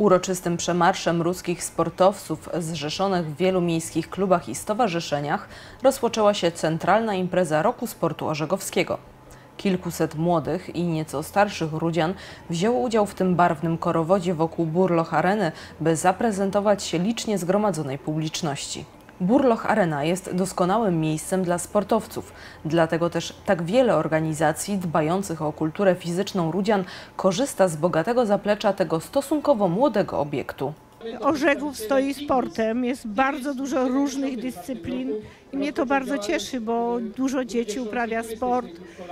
Uroczystym przemarszem ruskich sportowców zrzeszonych w wielu miejskich klubach i stowarzyszeniach rozpoczęła się centralna impreza Roku Sportu Orzegowskiego. Kilkuset młodych i nieco starszych rudzian wzięło udział w tym barwnym korowodzie wokół Burloch Areny, by zaprezentować się licznie zgromadzonej publiczności. Burloch Arena jest doskonałym miejscem dla sportowców, dlatego też tak wiele organizacji dbających o kulturę fizyczną rudzian korzysta z bogatego zaplecza tego stosunkowo młodego obiektu. Orzegów stoi sportem, jest bardzo dużo różnych dyscyplin i mnie to bardzo cieszy, bo dużo dzieci uprawia sport,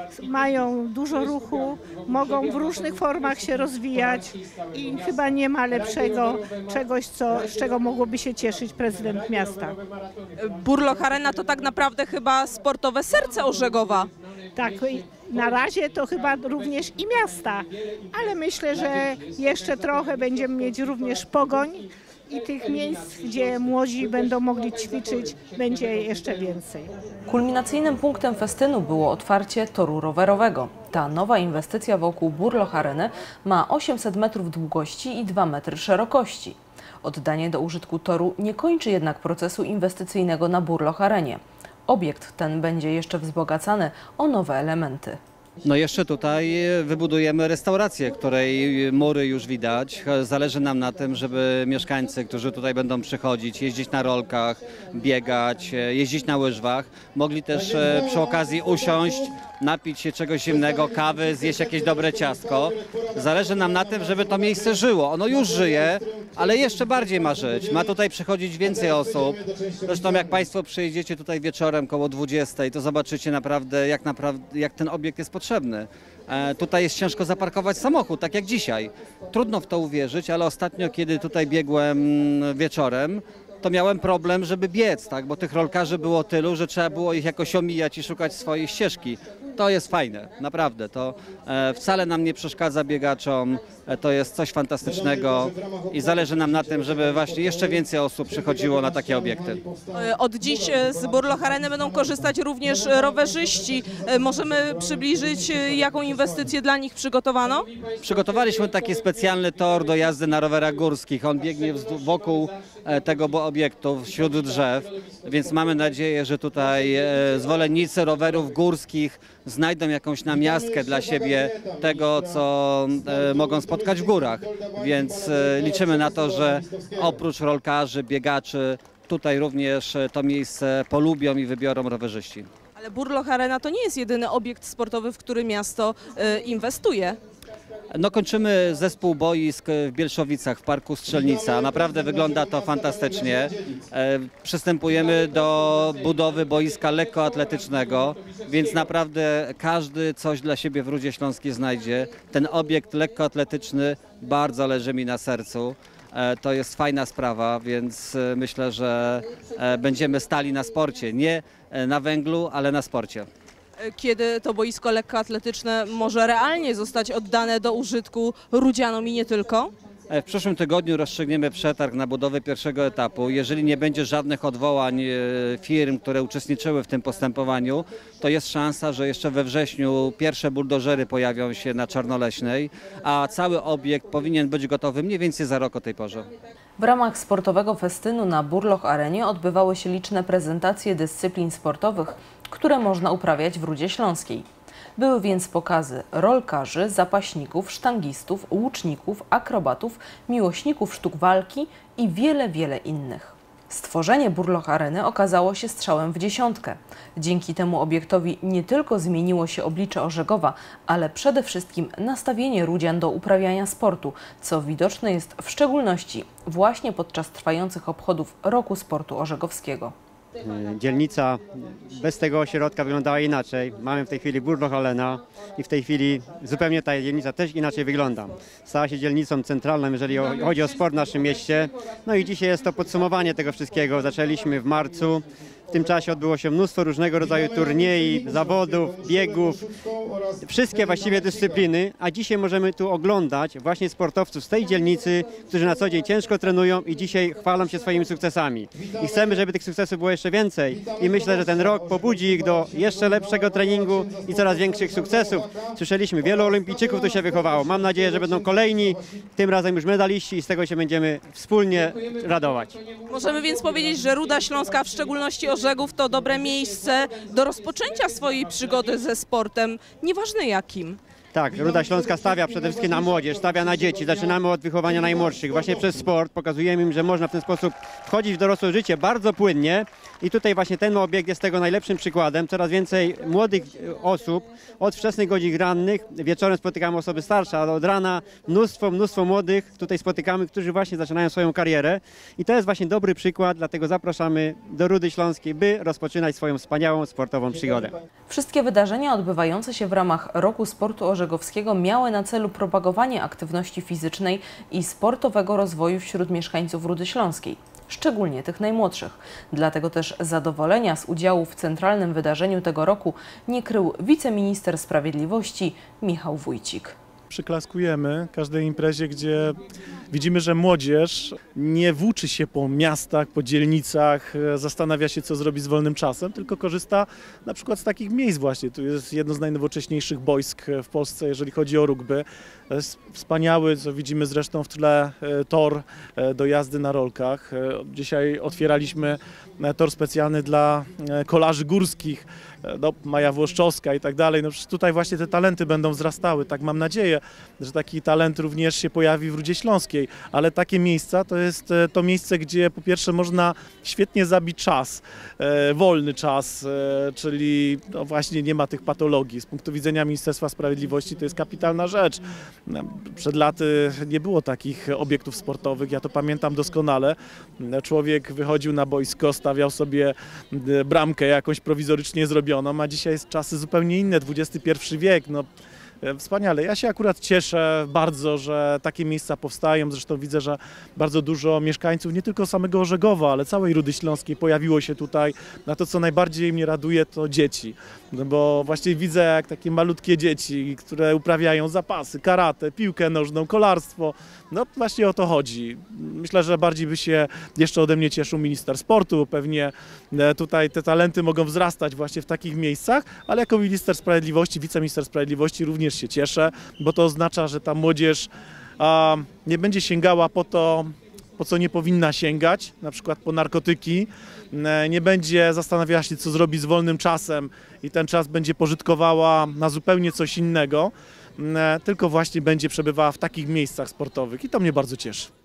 mają dużo ruchu, mogą w różnych formach się rozwijać i chyba nie ma lepszego czegoś, z czego mogłoby się cieszyć prezydent miasta. Burloch Arena to tak naprawdę chyba sportowe serce Orzegowa. Tak, na razie to chyba również i miasta, ale myślę, że jeszcze trochę będziemy mieć również Pogoń i tych miejsc, gdzie młodzi będą mogli ćwiczyć, będzie jeszcze więcej. Kulminacyjnym punktem festynu było otwarcie toru rowerowego. Ta nowa inwestycja wokół Burloch Areny ma 800 metrów długości i 2 metry szerokości. Oddanie do użytku toru nie kończy jednak procesu inwestycyjnego na Burloch Arenie. Obiekt ten będzie jeszcze wzbogacany o nowe elementy. No jeszcze tutaj wybudujemy restaurację, której mury już widać. Zależy nam na tym, żeby mieszkańcy, którzy tutaj będą przychodzić, jeździć na rolkach, biegać, jeździć na łyżwach, mogli też przy okazji usiąść, napić się czegoś zimnego, kawy, zjeść jakieś dobre ciastko. Zależy nam na tym, żeby to miejsce żyło. Ono już żyje, ale jeszcze bardziej ma żyć. Ma tutaj przychodzić więcej osób. Zresztą jak Państwo przyjedziecie tutaj wieczorem koło 20, to zobaczycie naprawdę, jak ten obiekt jest potrzebny. Tutaj jest ciężko zaparkować samochód, tak jak dzisiaj. Trudno w to uwierzyć, ale ostatnio, kiedy tutaj biegłem wieczorem, to miałem problem, żeby biec, tak? Bo tych rolkarzy było tylu, że trzeba było ich jakoś omijać i szukać swojej ścieżki. To jest fajne, naprawdę. To wcale nam nie przeszkadza biegaczom, to jest coś fantastycznego i zależy nam na tym, żeby właśnie jeszcze więcej osób przychodziło na takie obiekty. Od dziś z Burloch Areny będą korzystać również rowerzyści. Możemy przybliżyć, jaką inwestycję dla nich przygotowano? Przygotowaliśmy taki specjalny tor do jazdy na rowerach górskich. On biegnie wokół tego obiektu, wśród drzew, więc mamy nadzieję, że tutaj zwolennicy rowerów górskich znajdą jakąś namiastkę dla siebie tego, co mogą spotkać w górach. Więc liczymy na to, że oprócz rolkarzy, biegaczy, tutaj również to miejsce polubią i wybiorą rowerzyści. Ale Burloch Arena to nie jest jedyny obiekt sportowy, w który miasto inwestuje. No kończymy zespół boisk w Bielszowicach, w Parku Strzelnica. Naprawdę wygląda to fantastycznie. Przystępujemy do budowy boiska lekkoatletycznego, więc naprawdę każdy coś dla siebie w Rudzie Śląskiej znajdzie. Ten obiekt lekkoatletyczny bardzo leży mi na sercu. To jest fajna sprawa, więc myślę, że będziemy stali na sporcie. Nie na węglu, ale na sporcie. Kiedy to boisko lekkoatletyczne może realnie zostać oddane do użytku rudzianom i nie tylko? W przyszłym tygodniu rozstrzygniemy przetarg na budowę pierwszego etapu. Jeżeli nie będzie żadnych odwołań firm, które uczestniczyły w tym postępowaniu, to jest szansa, że jeszcze we wrześniu pierwsze buldożery pojawią się na Czarnoleśnej, a cały obiekt powinien być gotowy mniej więcej za rok o tej porze. W ramach sportowego festynu na Burloch Arenie odbywały się liczne prezentacje dyscyplin sportowych, które można uprawiać w Rudzie Śląskiej. Były więc pokazy rolkarzy, zapaśników, sztangistów, łuczników, akrobatów, miłośników sztuk walki i wiele innych. Stworzenie Burloch Areny okazało się strzałem w dziesiątkę. Dzięki temu obiektowi nie tylko zmieniło się oblicze Orzegowa, ale przede wszystkim nastawienie rudzian do uprawiania sportu, co widoczne jest w szczególności właśnie podczas trwających obchodów Roku Sportu Orzegowskiego. Dzielnica bez tego ośrodka wyglądała inaczej. Mamy w tej chwili Burloch Arena i w tej chwili zupełnie ta dzielnica też inaczej wygląda. Stała się dzielnicą centralną, jeżeli chodzi o sport w naszym mieście. No i dzisiaj jest to podsumowanie tego wszystkiego. Zaczęliśmy w marcu. W tym czasie odbyło się mnóstwo różnego rodzaju turniejów, zawodów, biegów, wszystkie właściwie dyscypliny, a dzisiaj możemy tu oglądać właśnie sportowców z tej dzielnicy, którzy na co dzień ciężko trenują i dzisiaj chwalą się swoimi sukcesami. I chcemy, żeby tych sukcesów było jeszcze więcej i myślę, że ten rok pobudzi ich do jeszcze lepszego treningu i coraz większych sukcesów. Słyszeliśmy, wielu olimpijczyków tu się wychowało. Mam nadzieję, że będą kolejni, tym razem już medaliści i z tego się będziemy wspólnie radować. Możemy więc powiedzieć, że Ruda Śląska, w szczególności Orzegów, to dobre miejsce do rozpoczęcia swojej przygody ze sportem, nieważne jakim. Tak, Ruda Śląska stawia przede wszystkim na młodzież, stawia na dzieci. Zaczynamy od wychowania najmłodszych. Właśnie przez sport pokazujemy im, że można w ten sposób wchodzić w dorosłe życie bardzo płynnie. I tutaj właśnie ten obiekt jest tego najlepszym przykładem. Coraz więcej młodych osób, od wczesnych godzin rannych, wieczorem spotykamy osoby starsze, ale od rana mnóstwo młodych tutaj spotykamy, którzy właśnie zaczynają swoją karierę. I to jest właśnie dobry przykład, dlatego zapraszamy do Rudy Śląskiej, by rozpoczynać swoją wspaniałą sportową przygodę. Wszystkie wydarzenia odbywające się w ramach Roku Sportu Orzegowskiego miały na celu propagowanie aktywności fizycznej i sportowego rozwoju wśród mieszkańców Rudy Śląskiej, szczególnie tych najmłodszych. Dlatego też zadowolenia z udziału w centralnym wydarzeniu tego roku nie krył wiceminister sprawiedliwości Michał Wójcik. Przyklaskujemy każdej imprezie, gdzie widzimy, że młodzież nie włóczy się po miastach, po dzielnicach, zastanawia się, co zrobić z wolnym czasem, tylko korzysta na przykład z takich miejsc właśnie. Tu jest jedno z najnowocześniejszych boisk w Polsce, jeżeli chodzi o rugby. To jest wspaniały, co widzimy zresztą w tle, tor do jazdy na rolkach. Dzisiaj otwieraliśmy tor specjalny dla kolarzy górskich, Maja Włoszczowska i tak dalej. No przecież tutaj właśnie te talenty będą wzrastały. Tak mam nadzieję, że taki talent również się pojawi w Rudzie Śląskiej. Ale takie miejsca to jest to miejsce, gdzie po pierwsze można świetnie zabić czas, wolny czas, czyli no właśnie nie ma tych patologii. Z punktu widzenia Ministerstwa Sprawiedliwości to jest kapitalna rzecz. Przed laty nie było takich obiektów sportowych, ja to pamiętam doskonale. Człowiek wychodził na boisko, stawiał sobie bramkę jakąś prowizorycznie zrobioną, a dzisiaj jest czasy zupełnie inne, XXI wiek. No, wspaniale. Ja się akurat cieszę bardzo, że takie miejsca powstają. Zresztą widzę, że bardzo dużo mieszkańców, nie tylko samego Orzegowa, ale całej Rudy Śląskiej pojawiło się tutaj. Na to, co najbardziej mnie raduje, to dzieci. No bo właśnie widzę, jak takie malutkie dzieci, które uprawiają zapasy, karate, piłkę nożną, kolarstwo. No właśnie o to chodzi. Myślę, że bardziej by się jeszcze ode mnie cieszył minister sportu. Pewnie tutaj te talenty mogą wzrastać właśnie w takich miejscach, ale jako minister sprawiedliwości, wiceminister sprawiedliwości również się cieszę, bo to oznacza, że ta młodzież nie będzie sięgała po to, po co nie powinna sięgać, na przykład po narkotyki, nie będzie zastanawiała się, co zrobić z wolnym czasem i ten czas będzie pożytkowała na zupełnie coś innego, tylko właśnie będzie przebywała w takich miejscach sportowych i to mnie bardzo cieszy.